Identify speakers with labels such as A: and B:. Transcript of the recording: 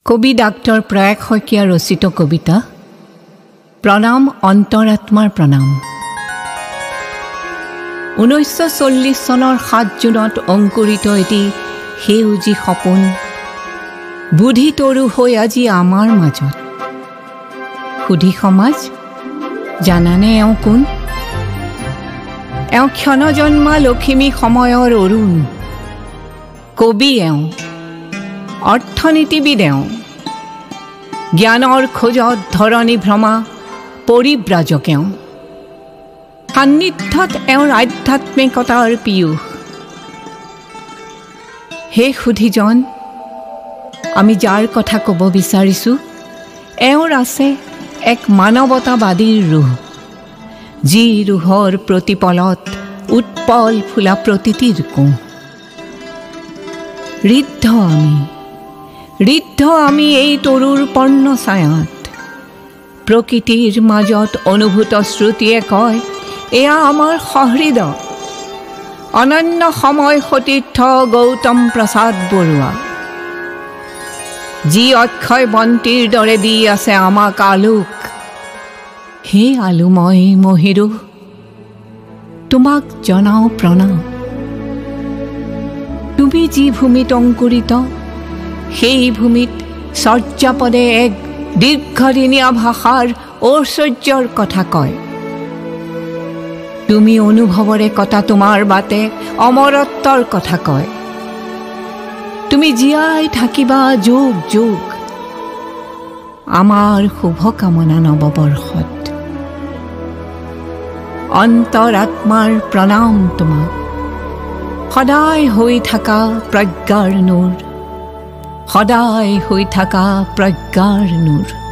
A: কবি ডাক্তৰ প্ৰয়াগ শইকীয়া ৰচিত কবিতা প্ৰণাম অন্তৰ আত্মাৰ প্ৰণাম। 1940 চনৰ 7 জুনত অংকুৰিত এটি সেউজী সপোন বুদ্ধি তৰু হৈ আজি আমাৰ মাজত। সুধি সমাজ জানানে এওঁ কোন? এওঁ ক্ষণজন্মা লখিমী সময়ৰ অৰুণ। কবি এওঁ, অৰ্থনীতিবিদ এওঁ, জ্ঞানৰ খোজত ধৰণী ভ্ৰমা পৰিব্ৰাজক এওঁ। সান্নিধ্যত এওঁৰ আধ্যাত্মিকতাৰ পীয়ুষ। হে সুধীজন, আমি যাৰ কথা ক'ব বিচাৰিছোঁ এওঁৰ আছে এক মানৱতাবাদীৰ ৰূহ, যি ৰূহৰ প্ৰতিপলত উৎপল ফুলা প্ৰতিটিৰ কোঁ। ঋদ্ধ আমি এই তৰুৰ পৰ্ণ ছায়াত। প্ৰকৃতিৰ মাজত অনুভূত শ্ৰুতিয়ে কয় এয়া আমাৰ সহৃদ। অনন্য সময় সতীৰ্থ গৌতম প্ৰসাদ বৰুৱা, যি অক্ষয় বন্তিৰ দৰে দি আছে আমাক আলোক। হে আলোময় মহিৰু, তোমাক জনাও প্ৰণাম। তুমি যি ভূমিত অংকুৰিত সেই ভূমিত চৰ্যাপদে এক দীৰ্ঘদিনীয়া ভাষাৰ ঐশ্বৰ্যৰ কথা কয়। তুমি অনুভৱৰে কথা তোমাৰ বাটে অমৰত্বৰ কথা কয়। তুমি জীয়াই থাকিবা যুগ যুগ আমাৰ শুভকামনা নৱবৰ্ষত। অন্তৰ আত্মাৰ প্ৰণাম তোমাক, সদায় হৈ থাকা প্ৰজ্ঞাৰ নূৰ, সদায় হৈ থাকা প্ৰজ্ঞাৰ নূৰ।